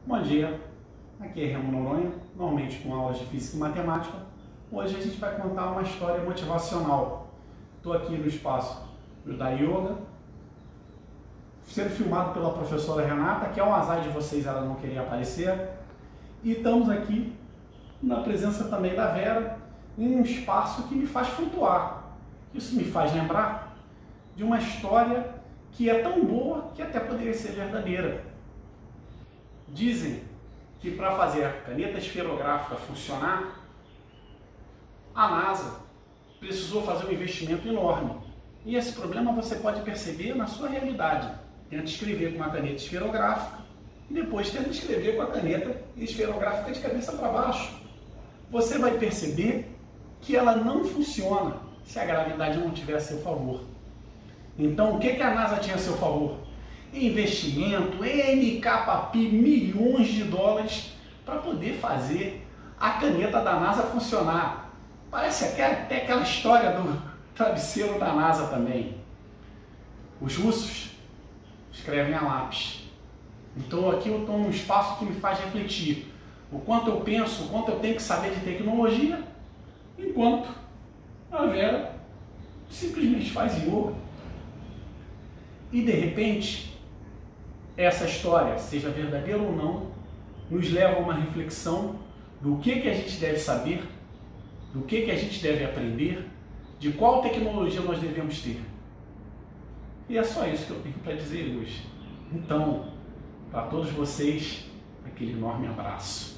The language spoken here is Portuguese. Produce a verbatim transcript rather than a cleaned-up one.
Bom dia, aqui é Remo Noronha, normalmente com aulas de Física e Matemática. Hoje a gente vai contar uma história motivacional. Estou aqui no espaço da Yoga, sendo filmado pela professora Renata, que é um azar de vocês, ela não queria aparecer. E estamos aqui na presença também da Vera, em um espaço que me faz flutuar. Isso me faz lembrar de uma história que é tão boa que até poderia ser verdadeira. Dizem que para fazer a caneta esferográfica funcionar, a NASA precisou fazer um investimento enorme. E esse problema você pode perceber na sua realidade. Tenta escrever com uma caneta esferográfica e depois tenta escrever com a caneta esferográfica de cabeça para baixo. Você vai perceber que ela não funciona se a gravidade não tiver a seu favor. Então, o que, que a NASA tinha a seu favor? Investimento, N K P, milhões de dólares para poder fazer a caneta da NASA funcionar. Parece até aquela história do travesseiro da NASA também. Os russos escrevem a lápis. Então aqui eu estou num espaço que me faz refletir o quanto eu penso, o quanto eu tenho que saber de tecnologia, enquanto a Vera simplesmente faz yoga. E de repente, essa história, seja verdadeira ou não, nos leva a uma reflexão do que, que a gente deve saber, do que, que a gente deve aprender, de qual tecnologia nós devemos ter. E é só isso que eu tenho para dizer hoje. Então, para todos vocês, aquele enorme abraço.